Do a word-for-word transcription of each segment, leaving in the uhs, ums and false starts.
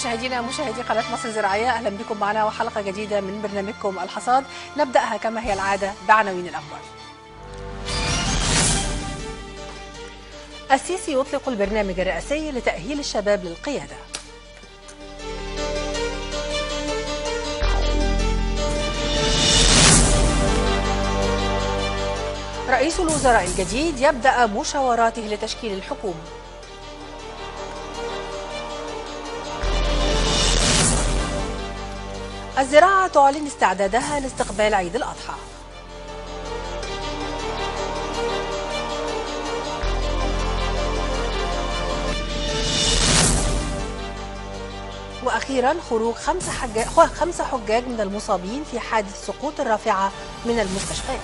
مشاهدينا مشاهدي قناة مصر الزراعية، أهلا بكم معنا وحلقة جديدة من برنامجكم الحصاد. نبدأها كما هي العادة بعناوين الأخبار. السيسي يطلق البرنامج الرئاسي لتأهيل الشباب للقيادة. رئيس الوزراء الجديد يبدأ مشاوراته لتشكيل الحكومة. الزراعة تعلن استعدادها لاستقبال عيد الأضحى. وأخيرا خروج خمس حجاج خمس حجاج من المصابين في حادث سقوط الرافعة من المستشفيات.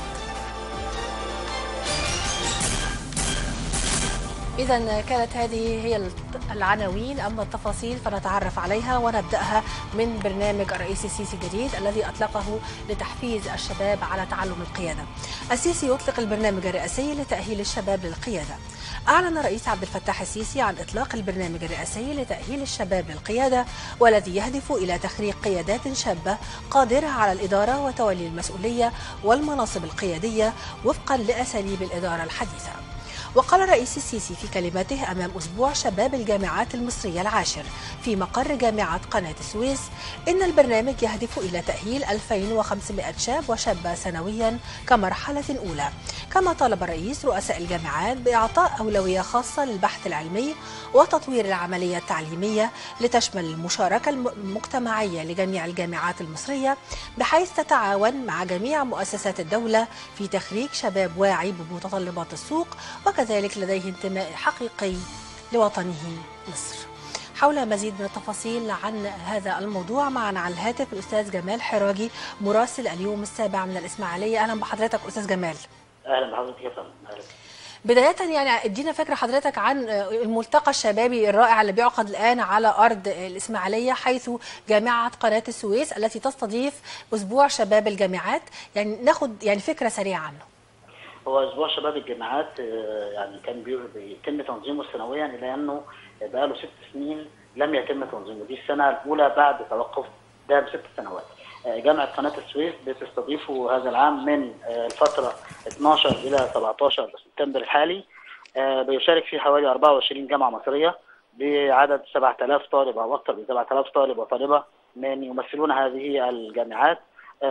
إذا كانت هذه هي العناوين، أما التفاصيل فنتعرف عليها ونبدأها من برنامج الرئيس السيسي الجديد الذي أطلقه لتحفيز الشباب على تعلم القيادة. السيسي يطلق البرنامج الرئاسي لتأهيل الشباب للقيادة. أعلن الرئيس عبد الفتاح السيسي عن إطلاق البرنامج الرئاسي لتأهيل الشباب للقيادة، والذي يهدف إلى تخريج قيادات شابة قادرة على الإدارة وتولي المسؤولية والمناصب القيادية وفقا لأساليب الإدارة الحديثة. وقال الرئيس السيسي في كلمته أمام أسبوع شباب الجامعات المصرية العاشر في مقر جامعة قناة السويس إن البرنامج يهدف إلى تأهيل ألفين وخمسمائة شاب وشابة سنويا كمرحلة أولى. كما طالب الرئيس رؤساء الجامعات بإعطاء أولوية خاصة للبحث العلمي وتطوير العملية التعليمية لتشمل المشاركة المجتمعية لجميع الجامعات المصرية، بحيث تتعاون مع جميع مؤسسات الدولة في تخريج شباب واعي بمتطلبات السوق وكذلك لديه انتماء حقيقي لوطنه مصر. حول مزيد من التفاصيل عن هذا الموضوع معنا على الهاتف الأستاذ جمال حراجي مراسل اليوم السابع من الإسماعيلية. أهلا بحضرتك أستاذ جمال. اهلا بحضرتك يا فندم. بداية يعني ادينا فكرة حضرتك عن الملتقى الشبابي الرائع اللي بيعقد الآن على أرض الإسماعيلية، حيث جامعة قناة السويس التي تستضيف أسبوع شباب الجامعات. يعني ناخد يعني فكرة سريعة عنه. هو اسبوع شباب الجامعات يعني كان بيتم تنظيمه سنويا، الى انه بقى له ست سنين لم يتم تنظيمه. دي السنه الاولى بعد توقف ده بست سنوات. جامعه قناه السويس بتستضيفه هذا العام من الفتره اثناشر الى سبعتاشر سبتمبر الحالي. بيشارك فيه حوالي أربعة وعشرين جامعه مصريه بعدد سبعة آلاف طالب او اكثر من سبعة آلاف طالب وطالبه من يمثلون هذه الجامعات.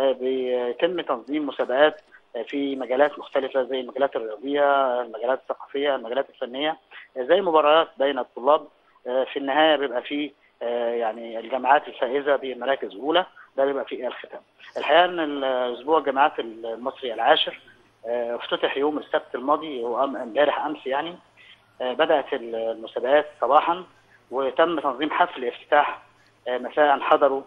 بيتم تنظيم مسابقات في مجالات مختلفة زي المجالات الرياضية، المجالات الثقافية، المجالات الفنية، زي مباريات بين الطلاب. في النهاية بيبقى فيه يعني الجامعات الفائزة بمراكز أولى، ده بيبقى فيه الختام. الحقيقة أن أسبوع الجامعات المصري العاشر افتتح يوم السبت الماضي، هو امبارح أمس يعني. بدأت المسابقات صباحا وتم تنظيم حفل افتتاح مساء. حضروا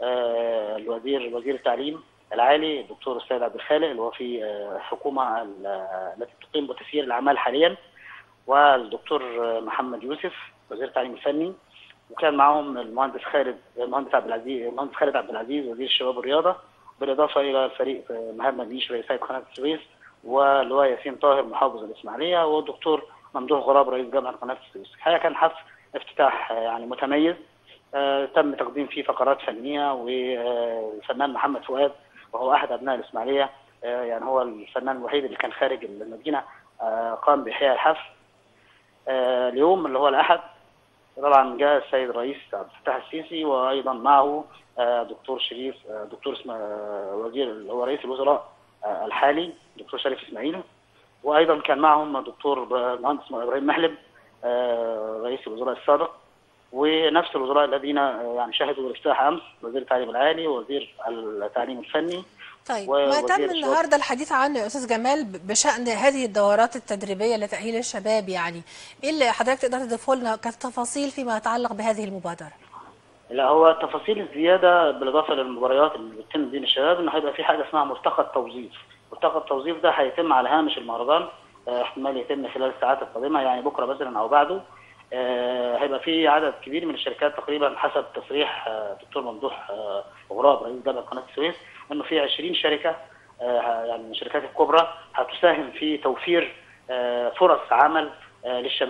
الوزير وزير التعليم العالي الدكتور السيد عبد الخالق اللي هو في الحكومه التي تقيم بتسيير الاعمال حاليا، والدكتور محمد يوسف وزير التعليم الفني، وكان معهم المهندس خالد المهندس عبد العزيز المهندس خالد عبد العزيز وزير الشباب والرياضه، بالاضافه الى الفريق مهاب مدنيش رئيس هيئه قناه السويس، واللواء ياسين طاهر محافظ الاسماعيليه، والدكتور ممدوح غراب رئيس جامعه قناه السويس. الحقيقه كان حفل افتتاح يعني متميز. آه تم تقديم فيه فقرات فنيه، والفنان محمد فؤاد وهو احد ابناء الاسماعيليه، آه يعني هو الفنان الوحيد اللي كان خارج المدينه، آه قام باحياء الحفل. آه اليوم اللي هو الاحد طبعا جاء السيد الرئيس عبد الفتاح السيسي، وايضا معه آه دكتور شريف آه دكتور اسمه آه وزير اللي هو رئيس الوزراء آه الحالي دكتور شريف اسماعيل، وايضا كان معهم دكتور المهندس ابراهيم محلب آه رئيس الوزراء السابق، ونفس الوزراء الذين يعني شهدوا الافتتاح امس، وزير التعليم العالي ووزير التعليم الفني. طيب ما تم النهارده الحديث عنه يا استاذ جمال بشان هذه الدورات التدريبيه لتاهيل الشباب، يعني ايه اللي حضرتك تقدر تضيفه لنا كتفاصيل فيما يتعلق بهذه المبادره؟ لا، هو التفاصيل الزياده بالاضافه للمباريات اللي بتتم بين الشباب انه هيبقى في حاجه اسمها ملتقى التوظيف. ملتقى التوظيف ده هيتم على هامش المهرجان، احتمال يتم خلال الساعات القادمه، يعني بكره مثلا او بعده. آه هيبقى في عدد كبير من الشركات، تقريبا حسب تصريح آه دكتور ممدوح آه غراب رئيس جامعه قناه السويس انه في عشرين شركه آه يعني من الشركات الكبرى هتساهم في توفير آه فرص عمل آه للشباب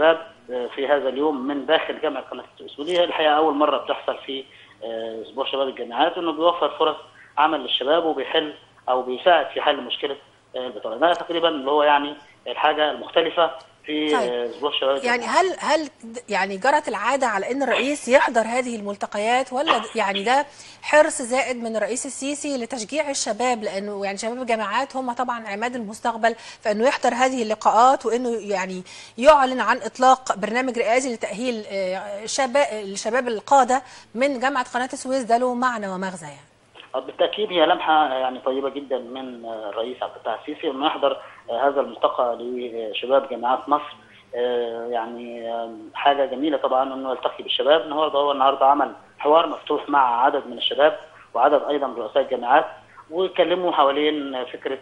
في هذا اليوم من داخل جامعه قناه السويس، ودي الحقيقه اول مره بتحصل في اسبوع شباب الجامعات، انه بيوفر فرص عمل للشباب وبيحل او بيساعد في حل مشكله البطاله. ده تقريبا اللي هو يعني الحاجه المختلفه في طيب. اسبوع شباب يعني الجامعات. هل هل يعني جرت العاده على ان الرئيس يحضر هذه الملتقيات، ولا يعني ده حرص زائد من الرئيس السيسي لتشجيع الشباب، لانه يعني شباب الجامعات هم طبعا عماد المستقبل، فانه يحضر هذه اللقاءات وانه يعني يعلن عن اطلاق برنامج رئاسي لتاهيل شباب الشباب القاده من جامعه قناه السويس، ده له معنى ومغزى يعني. بالتاكيد هي لمحه يعني طيبه جدا من الرئيس عبد الفتاح السيسي انه يحضر هذا الملتقى لشباب جامعات مصر. يعني حاجه جميله طبعا انه يلتقي بالشباب. النهارده هو النهارده عمل حوار مفتوح مع عدد من الشباب وعدد ايضا من رؤساء الجامعات، واتكلموا حوالين فكره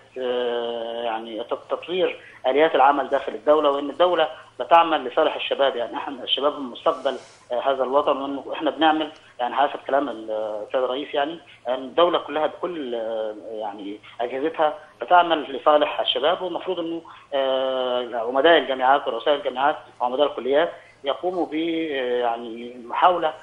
يعني تطوير اليات العمل داخل الدوله، وان الدوله بتعمل لصالح الشباب. يعني احنا الشباب هم مستقبل هذا الوطن، وانه احنا بنعمل يعني حسب كلام السيد الرئيس يعني الدوله كلها بكل يعني اجهزتها بتعمل لصالح الشباب، والمفروض انه عمداء الجامعات ورؤساء الجامعات وعمداء الكليات يقوموا ب يعني محاوله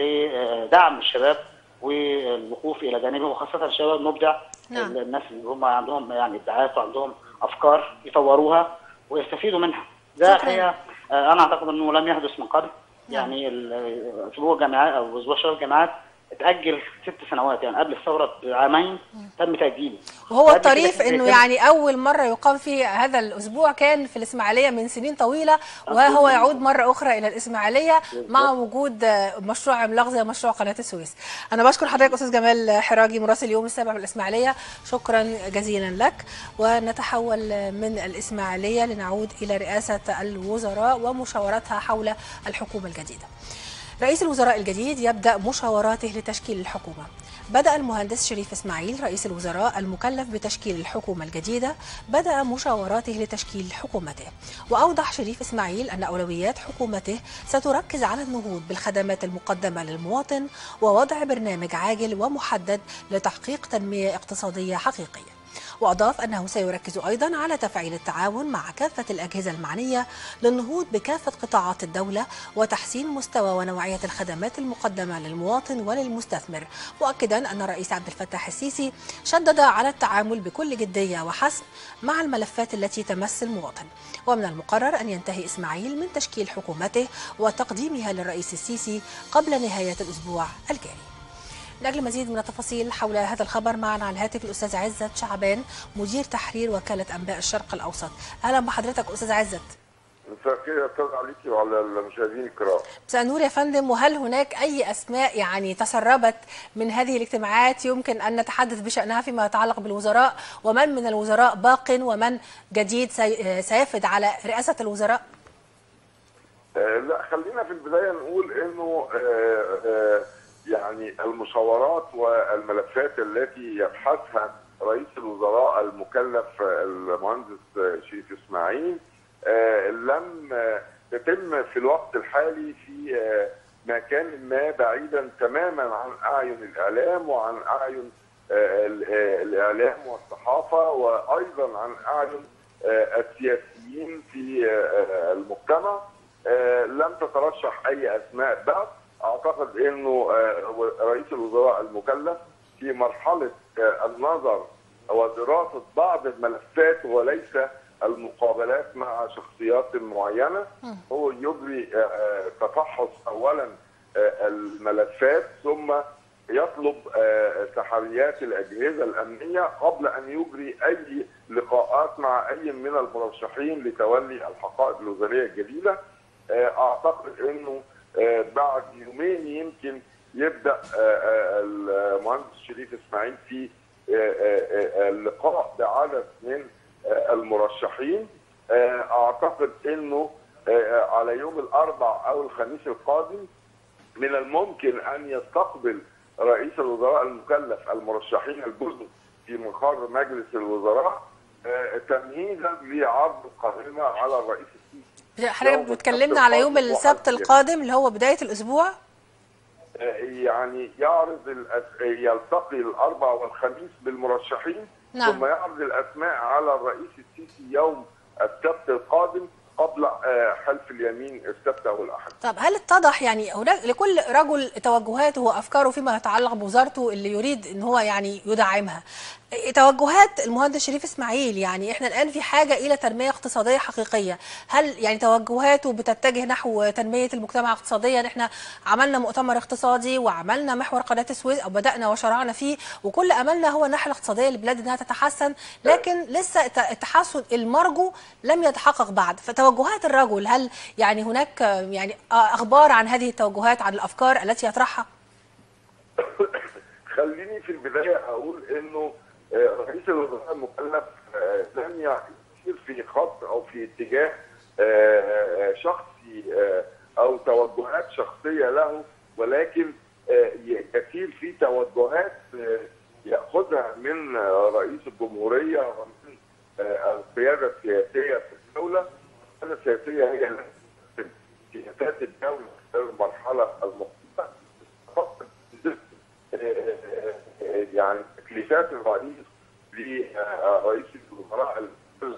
لدعم الشباب والوقوف الى جانبهم، وخاصه الشباب المبدع. نعم. الناس اللي هم عندهم يعني ابداعات وعندهم افكار يطوروها ويستفيدوا منها. ده الحقيقه انا اعتقد انه لم يحدث من قبل. نعم. يعني اسبوع الجامعات او اسبوع شباب الجامعات اتاجل ست سنوات، يعني قبل الثوره بعامين تم تاجيله. وهو الطريف انه يعني اول مره يقام فيه هذا الاسبوع كان في الاسماعيليه من سنين طويله، وهو يعود مره اخرى الى الاسماعيليه مع وجود مشروع عملاق زي مشروع قناه السويس. انا بشكر حضرتك استاذ جمال حراجي مراسل يوم السابع في الاسماعيليه، شكرا جزيلا لك. ونتحول من الاسماعيليه لنعود الى رئاسه الوزراء ومشاورتها حول الحكومه الجديده. رئيس الوزراء الجديد يبدأ مشاوراته لتشكيل الحكومة. بدأ المهندس شريف إسماعيل رئيس الوزراء المكلف بتشكيل الحكومة الجديدة بدأ مشاوراته لتشكيل حكومته. وأوضح شريف إسماعيل أن أولويات حكومته ستركز على النهوض بالخدمات المقدمة للمواطن ووضع برنامج عاجل ومحدد لتحقيق تنمية اقتصادية حقيقية. وأضاف أنه سيركز أيضا على تفعيل التعاون مع كافة الأجهزة المعنية للنهوض بكافة قطاعات الدولة وتحسين مستوى ونوعية الخدمات المقدمة للمواطن وللمستثمر، مؤكدا أن الرئيس عبد الفتاح السيسي شدد على التعامل بكل جدية وحسم مع الملفات التي تمس المواطن. ومن المقرر أن ينتهي إسماعيل من تشكيل حكومته وتقديمها للرئيس السيسي قبل نهاية الأسبوع الجاري. لأجل مزيد من التفاصيل حول هذا الخبر معنا على الهاتف الأستاذ عزت شعبان مدير تحرير وكالة أنباء الشرق الأوسط. أهلا بحضرتك أستاذ عزت. مساء الخير يا أستاذ عليكي وعلى المشاهدين الكرام. مساء النور يا فندم. وهل هناك أي أسماء يعني تسربت من هذه الاجتماعات يمكن أن نتحدث بشأنها فيما يتعلق بالوزراء، ومن من الوزراء باق ومن جديد سيفد على رئاسة الوزراء؟ آه لا، خلينا في البداية نقول إنه آه آه يعني المشاورات والملفات التي يبحثها رئيس الوزراء المكلف المهندس شريف إسماعيل آه لم تتم في الوقت الحالي في آه مكان ما بعيدا تماما عن أعين الإعلام وعن أعين آه الإعلام والصحافة وأيضا عن أعين آه السياسيين في آه المجتمع. آه لم تترشح أي أسماء بعد. اعتقد انه رئيس الوزراء المكلف في مرحله النظر ودراسه بعض الملفات وليس المقابلات مع شخصيات معينه. هو يجري تفحص اولا الملفات ثم يطلب تحريات الاجهزه الامنيه قبل ان يجري اي لقاءات مع اي من المرشحين لتولي الحقائب الوزاريه الجديده. اعتقد انه بعد يومين يمكن يبدا المهندس شريف اسماعيل في اللقاء بعدد من المرشحين. اعتقد انه على يوم الاربعاء او الخميس القادم من الممكن ان يستقبل رئيس الوزراء المكلف المرشحين الجدد في مقر مجلس الوزراء تمهيدا لعرض القائمه على الرئيس السيسي. حضرتك بتكلمنا على يوم السبت القادم اللي هو بدايه الاسبوع؟ يعني يعرض الأس... يلتقي الاربعاء والخميس بالمرشحين. نعم. ثم يعرض الاسماء على الرئيس السيسي يوم السبت القادم قبل حلف اليمين السبت او الاحد. طب هل اتضح يعني هناك لكل رجل توجهاته وافكاره فيما يتعلق بوزارته اللي يريد ان هو يعني يدعمها؟ توجهات المهندس شريف اسماعيل، يعني احنا الان في حاجه الى تنميه اقتصاديه حقيقيه، هل يعني توجهاته بتتجه نحو تنميه المجتمع اقتصاديا؟ احنا عملنا مؤتمر اقتصادي وعملنا محور قناه السويس او بدانا وشرعنا فيه، وكل املنا هو الناحيه الاقتصاديه للبلاد انها تتحسن، لكن لسه التحسن المرجو لم يتحقق بعد. فتوجهات الرجل، هل يعني هناك يعني اخبار عن هذه التوجهات، عن الافكار التي يطرحها؟ خليني في البدايه اقول انه رئيس الوزراء المكلف لم يسير في خط او في اتجاه شخصي او توجهات شخصيه له، ولكن يسير في توجهات ياخذها من رئيس الجمهوريه ومن القياده السياسيه في الدوله. القياده السياسيه هي سياسات الدوله في المرحله المقبله، يعني تكليفات الرئيس لرئيس الوزراء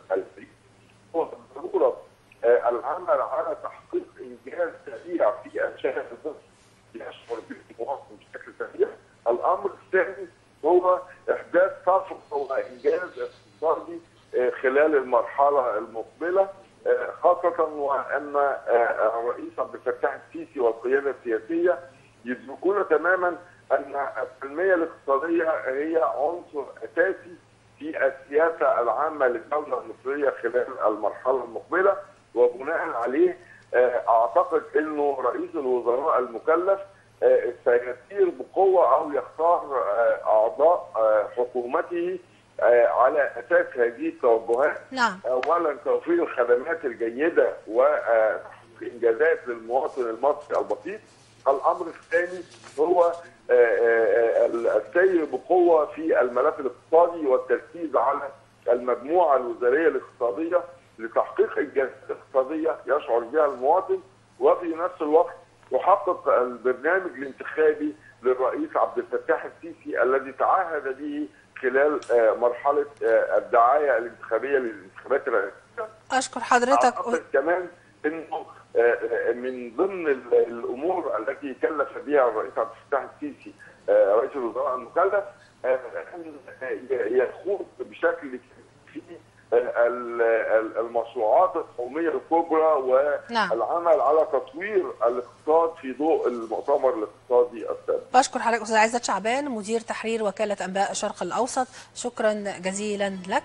هو ضروره العمل على تحقيق انجاز سريع في انشاء الظهر يشعر به المواطن بشكل سريع. الامر الثاني هو احداث طفره وانجاز اقتصادي خلال المرحله المقبله، خاصه وان الرئيس عبد الفتاح السيسي والقياده السياسيه يدركون تماما ان التنميه الاقتصاديه هي عنصر اساسي في السياسه العامه للدوله المصريه خلال المرحله المقبله، وبناء عليه اعتقد انه رئيس الوزراء المكلف سيسير بقوه او يختار اعضاء حكومته على اساس هذه التوجهات. نعم. اولا توفير الخدمات الجيده وانجازات للمواطن المصري البسيط. الامر الثاني هو السير بقوه في الملف الاقتصادي والتركيز على المجموعه الوزاريه الاقتصاديه لتحقيق انجازات اقتصاديه يشعر بها المواطن، وفي نفس الوقت يحقق البرنامج الانتخابي للرئيس عبد الفتاح السيسي الذي تعهد به خلال مرحله الدعايه الانتخابيه للانتخابات الرئاسيه. اشكر حضرتك. اعتقد كمان انه من ضمن الامور التي كلف بها الرئيس عبد الفتاح السيسي رئيس الوزراء المكلف ان يخوض بشكل في المشروعات القوميه الكبرى والعمل على تطوير الاقتصاد في ضوء المؤتمر الاقتصادي السابق. بشكر حضرتك استاذ عزت شعبان مدير تحرير وكاله انباء الشرق الاوسط، شكرا جزيلا لك.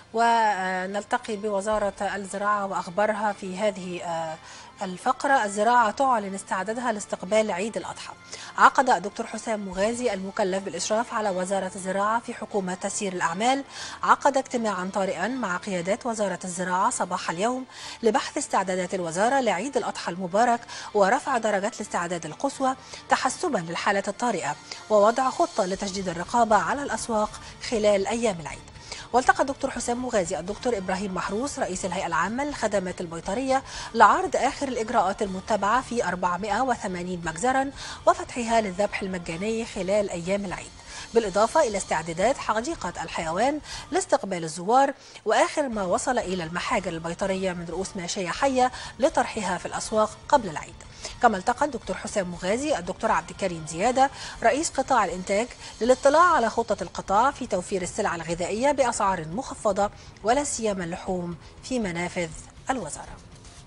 ونلتقي بوزاره الزراعه واخبارها في هذه الفقرة. الزراعة تعلن استعدادها لاستقبال عيد الأضحى. عقد الدكتور حسام مغازي المكلف بالإشراف على وزارة الزراعة في حكومة تسيير الأعمال عقد اجتماعا طارئا مع قيادات وزارة الزراعة صباح اليوم لبحث استعدادات الوزارة لعيد الأضحى المبارك ورفع درجات الاستعداد القصوى تحسبا للحالة الطارئة ووضع خطة لتشديد الرقابة على الأسواق خلال أيام العيد. والتقى الدكتور حسام مغازي الدكتور إبراهيم محروس رئيس الهيئة العامة للخدمات البيطرية لعرض آخر الإجراءات المتبعة في أربعمائة وثمانين مجزرا وفتحها للذبح المجاني خلال أيام العيد، بالإضافة إلى استعدادات حديقة الحيوان لاستقبال الزوار وآخر ما وصل إلى المحاجر البيطرية من رؤوس ماشية حية لطرحها في الأسواق قبل العيد. كما التقى الدكتور حسام مغازي الدكتور عبد الكريم زيادة رئيس قطاع الإنتاج للاطلاع على خطة القطاع في توفير السلع الغذائية بأسعار مخفضة ولا سيما اللحوم في منافذ الوزارة.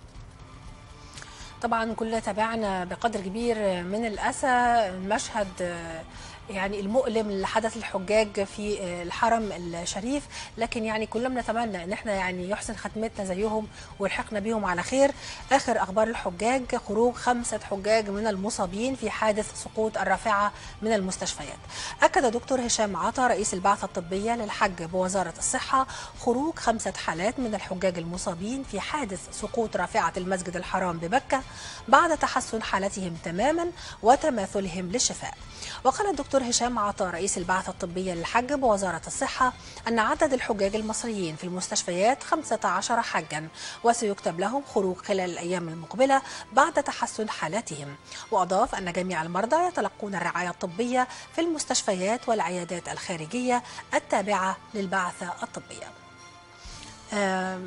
طبعا كلنا تابعنا بقدر كبير من الأسى المشهد يعني المؤلم اللي حدث للحجاج في الحرم الشريف، لكن يعني كلنا بنتمنى ان احنا يعني يحسن ختمتنا زيهم والحقنا بيهم على خير. اخر اخبار الحجاج خروج خمسه حجاج من المصابين في حادث سقوط الرافعه من المستشفيات. اكد دكتور هشام عطا رئيس البعثه الطبيه للحج بوزاره الصحه خروج خمسه حالات من الحجاج المصابين في حادث سقوط رافعه المسجد الحرام بمكه بعد تحسن حالتهم تماما وتماثلهم للشفاء. وقال الدكتور هشام عطا رئيس البعثة الطبية للحج بوزارة الصحة أن عدد الحجاج المصريين في المستشفيات خمسة عشر حجا وسيكتب لهم خروج خلال الأيام المقبلة بعد تحسن حالاتهم. وأضاف أن جميع المرضى يتلقون الرعاية الطبية في المستشفيات والعيادات الخارجية التابعة للبعثة الطبية.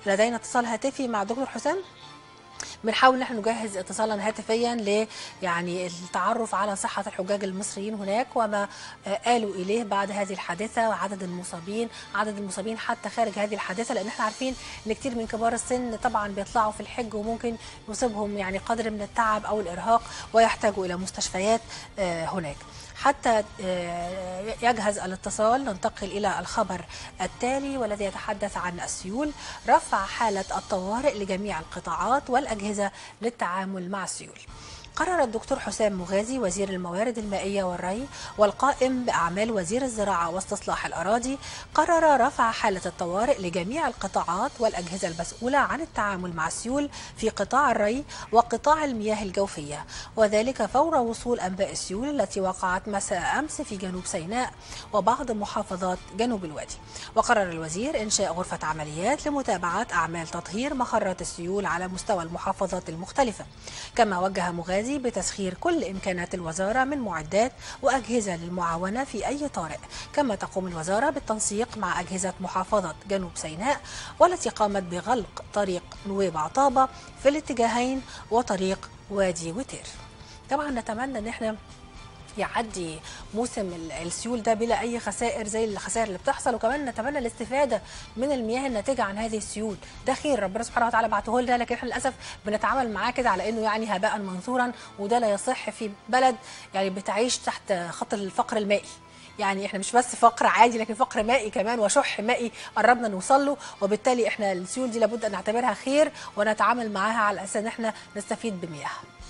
لدينا اتصال هاتفي مع دكتور حسام. بنحاول نحن نجهز اتصالا هاتفيا ل يعني التعرف على صحه الحجاج المصريين هناك وما قالوا اليه بعد هذه الحادثه وعدد المصابين، عدد المصابين حتى خارج هذه الحادثه، لان احنا عارفين ان كتير من كبار السن طبعا بيطلعوا في الحج وممكن يصيبهم يعني قدر من التعب او الارهاق ويحتاجوا الى مستشفيات هناك. حتى يجهز الاتصال ننتقل إلى الخبر التالي والذي يتحدث عن السيول. رفع حالة الطوارئ لجميع القطاعات والأجهزة للتعامل مع السيول. قرر الدكتور حسام مغازي وزير الموارد المائية والري والقائم بأعمال وزير الزراعة واستصلاح الأراضي قرر رفع حالة الطوارئ لجميع القطاعات والأجهزة المسؤولة عن التعامل مع السيول في قطاع الري وقطاع المياه الجوفية، وذلك فور وصول أنباء السيول التي وقعت مساء أمس في جنوب سيناء وبعض محافظات جنوب الوادي. وقرر الوزير إنشاء غرفة عمليات لمتابعة أعمال تطهير مخرات السيول على مستوى المحافظات المختلفة. كما وجه مغازي بتسخير كل إمكانات الوزارة من معدات وأجهزة للمعاونة في أي طارئ. كما تقوم الوزارة بالتنسيق مع أجهزة محافظة جنوب سيناء والتي قامت بغلق طريق نويبع طابة في الاتجاهين وطريق وادي وتير. طبعا نتمنى ان احنا يعدي موسم السيول ده بلا اي خسائر زي الخسائر اللي بتحصل، وكمان نتمنى الاستفاده من المياه الناتجه عن هذه السيول. ده خير ربنا سبحانه وتعالى بعته لنا، لكن احنا للاسف بنتعامل معاه كده على انه يعني هباء منثورا، وده لا يصح في بلد يعني بتعيش تحت خط الفقر المائي. يعني احنا مش بس فقر عادي لكن فقر مائي كمان وشح مائي قربنا نوصل له، وبالتالي احنا السيول دي لابد ان نعتبرها خير ونتعامل معاها على اساس ان احنا نستفيد بمياه.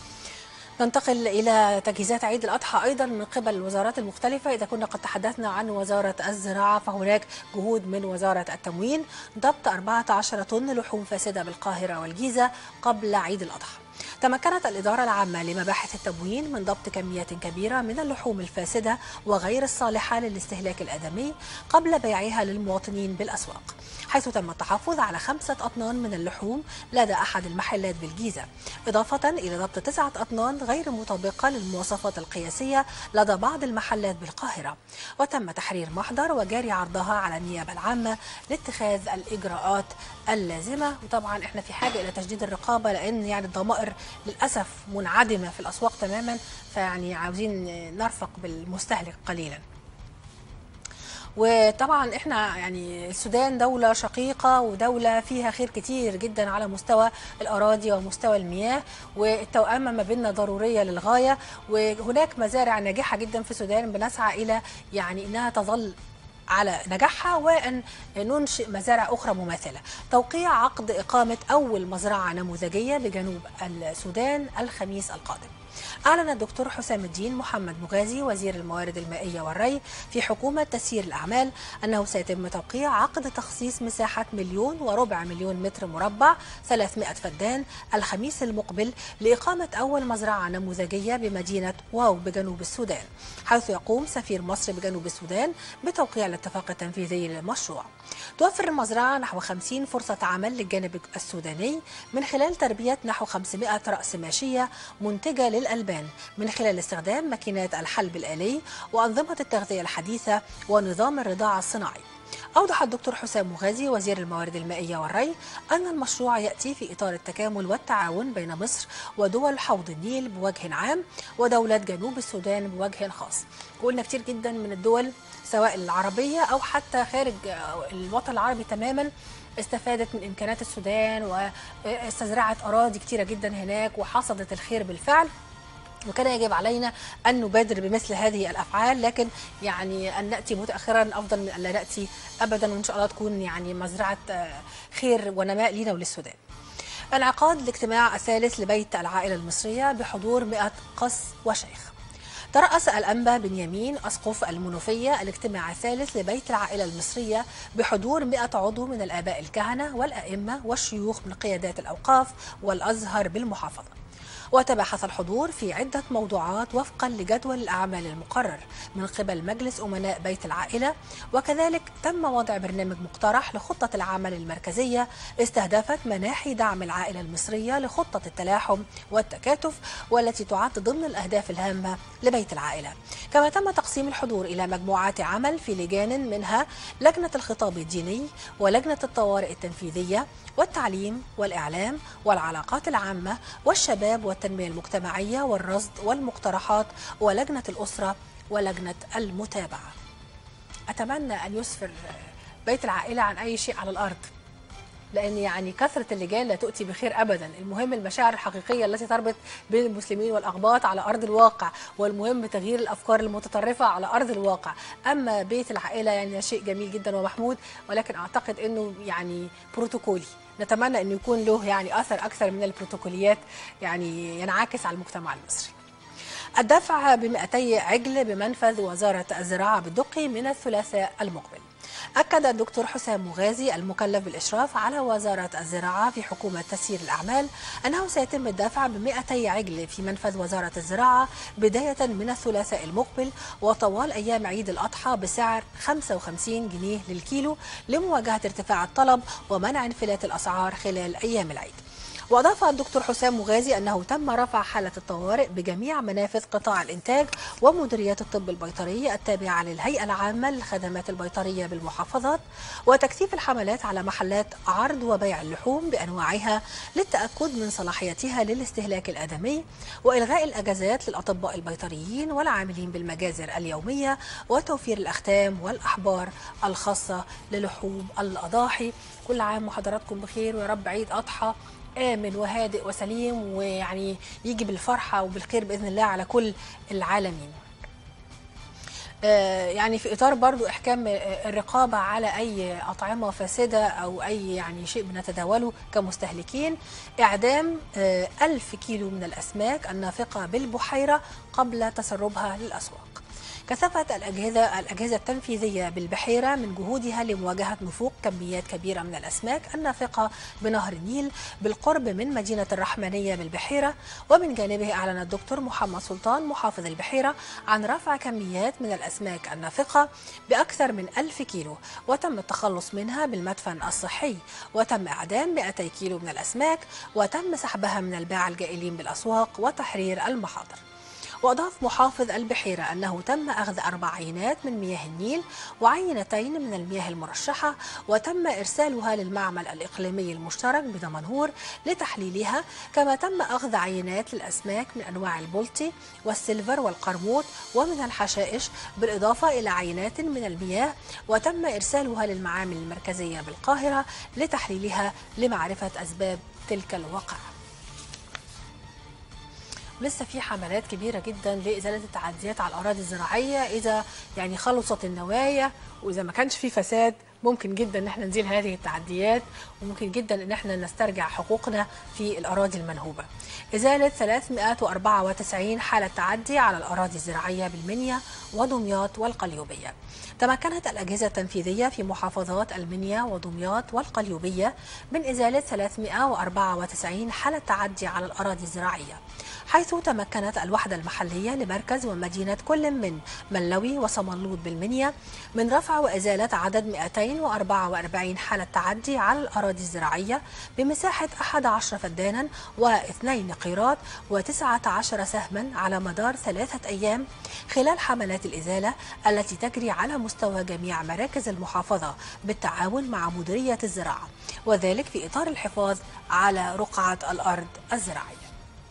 ننتقل إلى تجهيزات عيد الأضحى أيضا من قبل الوزارات المختلفة. إذا كنا قد تحدثنا عن وزارة الزراعة فهناك جهود من وزارة التموين ضبط أربعة عشر طن لحوم فاسدة بالقاهرة والجيزة قبل عيد الأضحى. تمكنت الإدارة العامة لمباحث التموين من ضبط كميات كبيرة من اللحوم الفاسدة وغير الصالحة للاستهلاك الآدمي قبل بيعها للمواطنين بالأسواق، حيث تم التحفظ على خمسة أطنان من اللحوم لدى أحد المحلات بالجيزة، إضافة إلى ضبط تسعة أطنان غير مطابقة للمواصفات القياسية لدى بعض المحلات بالقاهرة. وتم تحرير محضر وجاري عرضها على النيابة العامة لاتخاذ الإجراءات اللازمة. وطبعا احنا في حاجة إلى تشديد الرقابة لأن يعني الضمائر للأسف منعدمة في الأسواق تماما، فيعني عاوزين نرفق بالمستهلك قليلا. وطبعا احنا يعني السودان دولة شقيقة ودولة فيها خير كتير جدا على مستوى الأراضي ومستوى المياه، والتوأمة ما بيننا ضرورية للغاية، وهناك مزارع ناجحة جدا في السودان بنسعى إلى يعني إنها تظل على نجاحها وأن ننشئ مزارع أخرى مماثلة. توقيع عقد إقامة أول مزرعة نموذجية بجنوب السودان الخميس القادم. أعلن الدكتور حسام الدين محمد مغازي وزير الموارد المائية والري في حكومة تسيير الأعمال أنه سيتم توقيع عقد تخصيص مساحة مليون وربع مليون متر مربع ثلاثمائة فدان الخميس المقبل لإقامة أول مزرعة نموذجية بمدينة واو بجنوب السودان، حيث يقوم سفير مصر بجنوب السودان بتوقيع الاتفاق التنفيذي للمشروع. توفر المزرعة نحو خمسين فرصة عمل للجانب السوداني من خلال تربية نحو خمسمائة رأس ماشية منتجة للألبان من خلال استخدام ماكينات الحلب الآلي وأنظمة التغذية الحديثة ونظام الرضاعة الصناعي. أوضح الدكتور حسام مغازي وزير الموارد المائية والري أن المشروع يأتي في إطار التكامل والتعاون بين مصر ودول حوض النيل بوجه عام ودولة جنوب السودان بوجه خاص. وقلنا كتير جدا من الدول سواء العربية أو حتى خارج الوطن العربي تماما استفادت من إمكانات السودان واستزرعت أراضي كتيرة جدا هناك وحصدت الخير بالفعل، وكان يجب علينا أن نبادر بمثل هذه الأفعال، لكن يعني أن نأتي متأخرا أفضل من أن لا نأتي أبدا، وإن شاء الله تكون يعني مزرعة خير ونماء لنا وللسودان. انعقاد الاجتماع الثالث لبيت العائلة المصرية بحضور مئة قس وشيخ. ترأس الأنبا بنيامين أسقف المنوفية الاجتماع الثالث لبيت العائلة المصرية بحضور مئة عضو من الآباء الكهنة والأئمة والشيوخ من قيادات الأوقاف والأزهر بالمحافظة. وتباحث الحضور في عدة موضوعات وفقا لجدول الأعمال المقرر من قبل مجلس أمناء بيت العائلة، وكذلك تم وضع برنامج مقترح لخطة العمل المركزية استهدفت مناحي دعم العائلة المصرية لخطة التلاحم والتكاتف، والتي تعد ضمن الأهداف الهامة لبيت العائلة. كما تم تقسيم الحضور إلى مجموعات عمل في لجان، منها لجنة الخطاب الديني ولجنة الطوارئ التنفيذية والتعليم والإعلام والعلاقات العامة والشباب والتنمية المجتمعية والرصد والمقترحات ولجنة الأسرة ولجنة المتابعة. أتمنى أن يسفر بيت العائلة عن أي شيء على الأرض، لأن يعني كثرة اللجان لا تؤتي بخير أبدا. المهم المشاعر الحقيقية التي تربط بين المسلمين والأقباط على أرض الواقع، والمهم تغيير الأفكار المتطرفة على أرض الواقع. أما بيت العائلة يعني شيء جميل جدا ومحمود، ولكن أعتقد أنه يعني بروتوكولي، نتمنى أنه يكون له يعني أثر أكثر من البروتوكوليات يعني ينعكس على المجتمع المصري. الدفع ب مئتي عجل بمنفذ وزارة الزراعة بالدقي من الثلاثاء المقبل. أكد الدكتور حسام مغازي المكلف بالإشراف على وزارة الزراعة في حكومة تسيير الأعمال أنه سيتم الدفع ب مئتي عجل في منفذ وزارة الزراعة بداية من الثلاثاء المقبل وطوال أيام عيد الأضحى بسعر خمسة وخمسين جنيه للكيلو لمواجهة ارتفاع الطلب ومنع انفلات الأسعار خلال أيام العيد. وأضاف الدكتور حسام مغازي أنه تم رفع حالة الطوارئ بجميع منافذ قطاع الإنتاج ومديريات الطب البيطري التابعة للهيئة العامة للخدمات البيطرية بالمحافظات، وتكثيف الحملات على محلات عرض وبيع اللحوم بأنواعها للتأكد من صلاحيتها للاستهلاك الآدمي، وإلغاء الأجازات للأطباء البيطريين والعاملين بالمجازر اليومية، وتوفير الأختام والأحبار الخاصة للحوم الأضاحي. كل عام وحضراتكم بخير، ويا رب عيد أضحى آمن وهادئ وسليم، ويعني يجي بالفرحة وبالخير بإذن الله على كل العالمين. آه يعني في إطار برضو إحكام الرقابة على أي أطعمة فاسدة أو أي يعني شيء بنتداوله كمستهلكين، إعدام آه ألف كيلو من الأسماك النافقة بالبحيرة قبل تسربها للأسواق. كثفت الأجهزة الأجهزة التنفيذية بالبحيرة من جهودها لمواجهة نفوق كميات كبيرة من الأسماك النافقة بنهر النيل بالقرب من مدينة الرحمنية بالبحيرة. ومن جانبه أعلن الدكتور محمد سلطان محافظ البحيرة عن رفع كميات من الأسماك النافقة بأكثر من ألف كيلو، وتم التخلص منها بالمدفن الصحي، وتم إعدام مئتي كيلو من الأسماك، وتم سحبها من الباعة الجائلين بالأسواق وتحرير المحاضر. وأضاف محافظ البحيرة أنه تم أخذ أربع عينات من مياه النيل وعينتين من المياه المرشحة، وتم إرسالها للمعمل الإقليمي المشترك بدمنهور لتحليلها. كما تم أخذ عينات للأسماك من أنواع البلطي والسيلفر والقرموط ومن الحشائش، بالإضافة إلى عينات من المياه، وتم إرسالها للمعامل المركزية بالقاهرة لتحليلها لمعرفة أسباب تلك الوقعة. لسه في حملات كبيرة جدا لإزالة التعديات على الأراضي الزراعية، إذا يعني خلصت النوايا وإذا ما كانش في فساد ممكن جدا ان احنا نزيل هذه التعديات، وممكن جدا ان احنا نسترجع حقوقنا في الأراضي المنهوبة. إزالة ثلاثمئة وأربعة وتسعين حالة تعدي على الأراضي الزراعية بالمنيا ودمياط والقليوبية. تمكنت الأجهزة التنفيذية في محافظات المنيا ودمياط والقليوبية من إزالة ثلاثمئة وأربعة وتسعين حالة تعدي على الأراضي الزراعية، حيث تمكنت الوحدة المحلية لمركز ومدينة كل من ملوي وصمنلوط بالمنيا من رفع وإزالة عدد مئتين وأربعة وأربعين حالة تعدي على الأراضي الزراعية بمساحة أحد عشر فدانا واثنين قيراط وتسعة عشر سهما على مدار ثلاثة أيام خلال حملات الإزالة التي تجري على مستوى جميع مراكز المحافظة بالتعاون مع مديرية الزراعة، وذلك في إطار الحفاظ على رقعة الأرض الزراعية.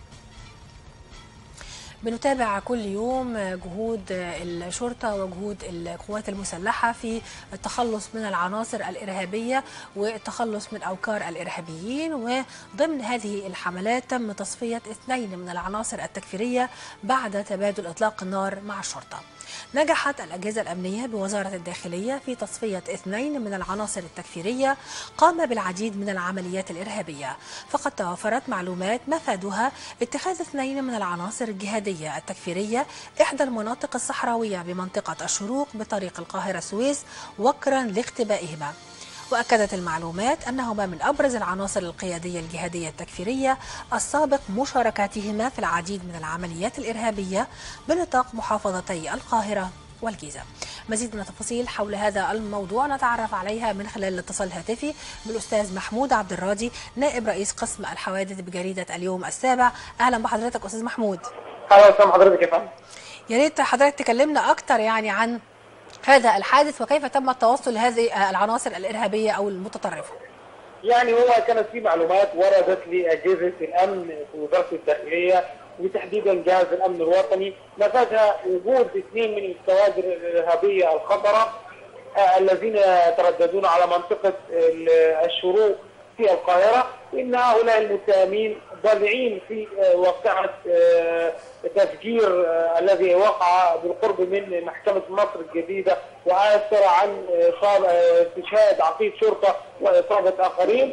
بنتابع كل يوم جهود الشرطة وجهود القوات المسلحة في التخلص من العناصر الإرهابية والتخلص من أوكار الإرهابيين، وضمن هذه الحملات تم تصفية اثنين من العناصر التكفيرية بعد تبادل إطلاق النار مع الشرطة. نجحت الأجهزة الأمنية بوزارة الداخلية في تصفية اثنين من العناصر التكفيرية قام بالعديد من العمليات الإرهابية، فقد توفرت معلومات مفادها اتخاذ اثنين من العناصر الجهادية التكفيرية إحدى المناطق الصحراوية بمنطقة الشروق بطريق القاهرة السويس وكرا لاختبائهما. وأكدت المعلومات أنهما من أبرز العناصر القيادية الجهادية التكفيرية السابق مشاركاتهما في العديد من العمليات الإرهابية بنطاق محافظتي القاهرة والجيزة. مزيد من التفاصيل حول هذا الموضوع نتعرف عليها من خلال الاتصال الهاتفي بالأستاذ محمود عبد الراضي نائب رئيس قسم الحوادث بجريدة اليوم السابع. أهلا بحضرتك أستاذ محمود. أهلا وسهلا حضرتك يا فندم. يا ريت حضرتك تكلمنا أكتر يعني عن هذا الحادث وكيف تم التوصل لهذه العناصر الإرهابية أو المتطرفة. يعني هو كانت في معلومات وردت لأجهزة الأمن في وزارة الداخلية وتحديدا جهاز الأمن الوطني نفذها وجود اثنين من الكوادر الإرهابية الخطرة آه الذين يترددون على منطقة الشروق في القاهرة، وإن هؤلاء المتهمين ضالعين في آه واقعة آه تفجير آه الذي وقع بالقرب من محكمة مصر الجديدة وأثر عن استشهاد عقيد شرطة وإصابة آخرين.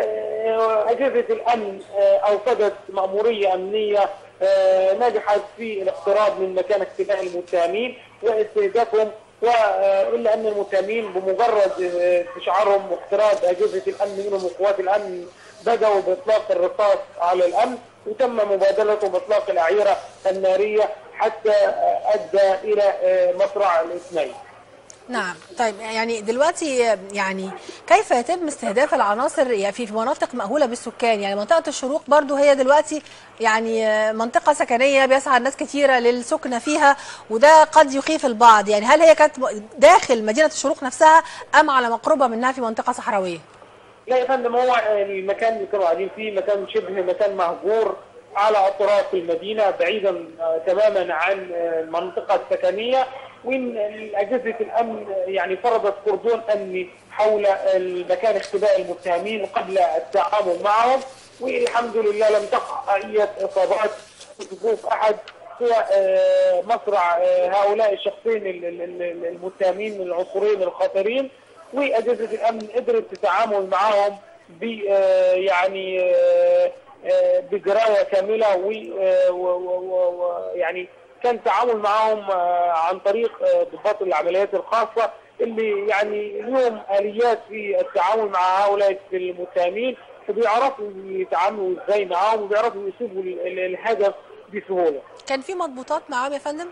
أجهزة الأمن أوقدت مأمورية أمنية نجحت في الاقتراب من مكان اختباء المتهمين واستهدافهم، وإلا أن المتهمين بمجرد استشعارهم واقتراب أجهزة الأمن منهم وقوات الأمن بدأوا بإطلاق الرصاص على الأمن، وتم مبادلتهم بإطلاق الأعيرة النارية حتى أدى إلى مصرع الاثنين. نعم، طيب يعني دلوقتي يعني كيف يتم استهداف العناصر يعني في مناطق مأهولة بالسكان؟ يعني منطقة الشروق برضو هي دلوقتي يعني منطقة سكنية بيسعى الناس كثيرة للسكنة فيها، وده قد يخيف البعض. يعني هل هي كانت داخل مدينة الشروق نفسها أم على مقربة منها في منطقة صحراوية؟ لا يا فندم، هو المكان اللي كانوا قاعدين فيه مكان شبه مكان مهجور على أطراف المدينة بعيدا تماما عن المنطقة السكنية، وإن أجهزة الأمن يعني فرضت كردون أمني حول المكان اختباء المتهمين قبل التعامل معهم، والحمد لله لم تقع أي إصابات بصفوف أحد سوى مصرع هؤلاء الشخصين المتهمين من العنصرين الخطرين، وأجهزة الأمن قدرت تتعامل معهم ب يعني بدراية كاملة، ويعني كان تعامل معهم عن طريق ضباط العمليات الخاصة اللي يعني لهم آليات في التعامل مع هؤلاء المتهمين، وبيعرفوا يتعاملوا ازاي معاهم وبيعرفوا يصيبوا الهدف بسهولة. كان في مضبوطات معاهم يا فندم؟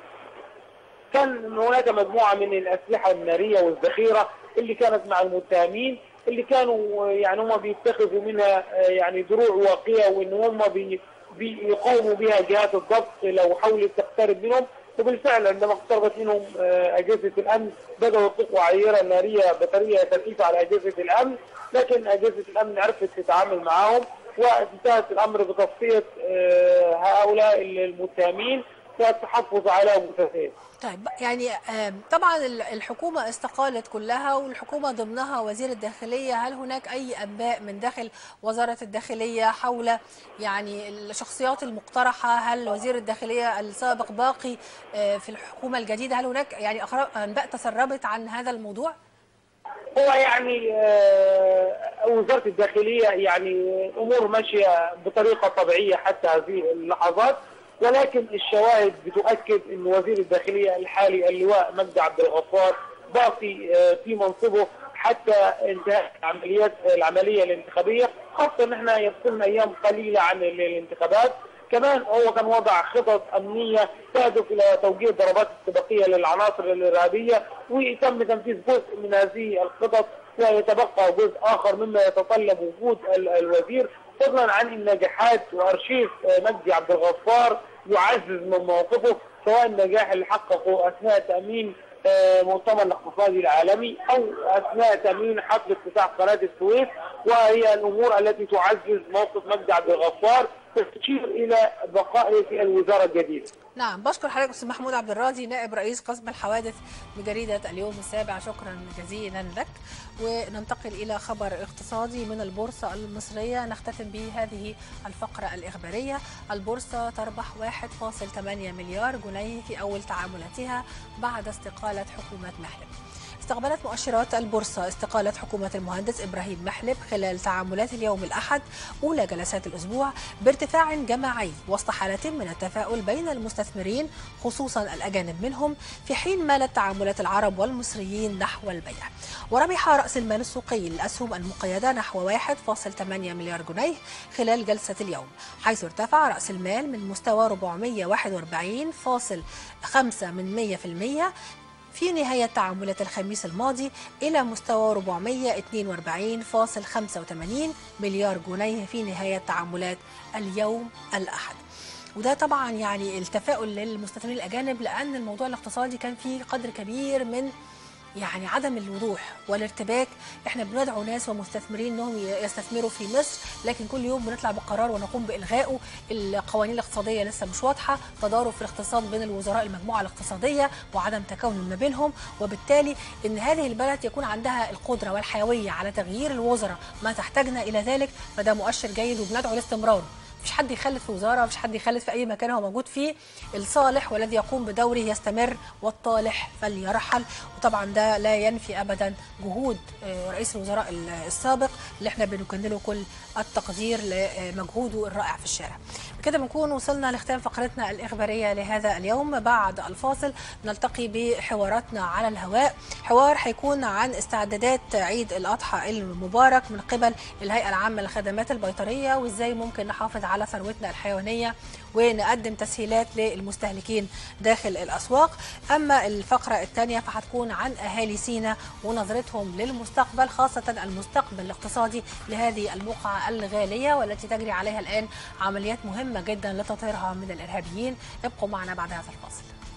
كان هناك مجموعة من الأسلحة النارية والذخيرة اللي كانت مع المتهمين، اللي كانوا يعني هم بيتخذوا منها يعني دروع واقية، وإن هم بي بيقوموا بها جهات الضبط لو حاولت تقترب منهم. وبالفعل عندما اقتربت منهم أجهزة الأمن بدأوا يطلقوا عيرة نارية بطريقة خفيفة على أجهزة الأمن، لكن أجهزة الأمن عرفت تتعامل معهم وانتهت الأمر بتصفية هؤلاء المتهمين والتحفظ على متهمين. طيب يعني طبعا الحكومة استقالت كلها والحكومة ضمنها وزير الداخلية، هل هناك أي أنباء من داخل وزارة الداخلية حول يعني الشخصيات المقترحة؟ هل وزير الداخلية السابق باقي في الحكومة الجديدة؟ هل هناك يعني أنباء تسربت عن هذا الموضوع؟ هو يعني وزارة الداخلية يعني أمور ماشية بطريقة طبيعية حتى هذه اللحظات، ولكن الشواهد بتؤكد ان وزير الداخليه الحالي اللواء مجدي عبد الغفار باقي في منصبه حتى انتهاء العمليات العمليه الانتخابيه، خاصه ان احنا يفصلنا ايام قليله عن الانتخابات. كمان هو كان وضع خطط امنيه تهدف الى توجيه ضربات استباقيه للعناصر الارهابيه، وتم تنفيذ جزء من هذه الخطط ويتبقى جزء اخر مما يتطلب وجود الوزير، فضلا عن النجاحات وارشيف مجدي عبد الغفار يعزز من موقفه، سواء النجاح اللي حققه اثناء تامين مؤتمر الاقتصادي العالمي او اثناء تامين حفل افتتاح قناه السويس، وهي الامور التي تعزز موقف مجدي عبد الغفار تشير الى بقائه في الوزاره الجديده. نعم، بشكر حضرتك استاذ محمود عبد الراضي نائب رئيس قسم الحوادث بجريده اليوم السابع، شكرا جزيلا لك. وننتقل الى خبر اقتصادي من البورصه المصريه نختتم به هذه الفقره الاخباريه. البورصه تربح واحد فاصل ثمانية مليار جنيه في اول تعاملاتها بعد استقاله حكومه محلب. استقبلت مؤشرات البورصة استقالة حكومة المهندس إبراهيم محلب خلال تعاملات اليوم الأحد أولى جلسات الأسبوع بارتفاع جماعي وسط حالة من التفاؤل بين المستثمرين خصوصا الأجانب منهم، في حين مالت تعاملات العرب والمصريين نحو البيع. وربح رأس المال السوقي للأسهم المقيدة نحو واحد فاصلة ثمانية مليار جنيه خلال جلسة اليوم، حيث ارتفع رأس المال من مستوى أربعمئة وواحد وأربعين فاصلة خمسة بالمئة في نهاية تعاملات الخميس الماضي إلى مستوى أربعمئة واثنين وأربعين فاصلة خمسة وثمانين مليار جنيه في نهاية تعاملات اليوم الأحد. وده طبعا يعني التفاؤل للمستثمرين الأجانب، لأن الموضوع الاقتصادي كان فيه قدر كبير من يعني عدم الوضوح والارتباك. احنا بندعو ناس ومستثمرين انهم يستثمروا في مصر، لكن كل يوم بنطلع بقرار ونقوم بالغائه. القوانين الاقتصاديه لسه مش واضحه، تضارب في الاقتصاد بين الوزراء المجموعه الاقتصاديه وعدم تكامل ما بينهم، وبالتالي ان هذه البلد يكون عندها القدره والحيويه على تغيير الوزراء ما تحتاجنا الى ذلك، فده مؤشر جيد وبندعو لاستمراره. مفيش حد يخلف في وزاره، مفيش حد يخلف في اي مكان هو موجود فيه. الصالح والذي يقوم بدوره يستمر والطالح فليرحل. وطبعا ده لا ينفي ابدا جهود رئيس الوزراء السابق اللي احنا بنكن له كل التقدير لمجهوده الرائع في الشارع. بكده بنكون وصلنا لختام فقرتنا الاخباريه لهذا اليوم. بعد الفاصل نلتقي بحواراتنا على الهواء. حوار هيكون عن استعدادات عيد الاضحى المبارك من قبل الهيئه العامه للخدمات البيطريه، وازاي ممكن نحافظ على ثروتنا الحيوانيه ونقدم تسهيلات للمستهلكين داخل الاسواق. اما الفقره الثانيه فهتكون عن اهالي سيناء ونظرتهم للمستقبل، خاصه المستقبل الاقتصادي لهذه البقعه الغاليه والتي تجري عليها الان عمليات مهمه جدا لتطهيرها من الارهابيين. ابقوا معنا بعد هذا الفاصل.